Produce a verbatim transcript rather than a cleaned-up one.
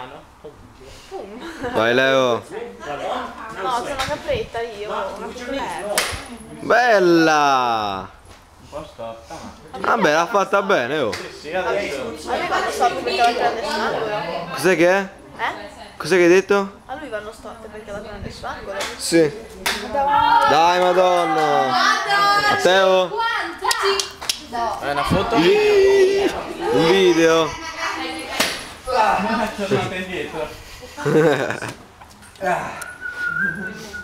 piano. Pum. Vai Leo. No, sono una capretta io, una capretta. Bella! Un po' storta, ma... Vabbè, l'ha fatta bene, oh. Sì, sì, adesso... A lui vanno storte perché la prende sull'angolo. Cos'è che è? Eh? Cos'è che hai detto? A lui vanno storte perché la prende sull'angolo. Sì. Dai, Madonna. Matteo? È una foto? Un video. Ah, tornate indietro.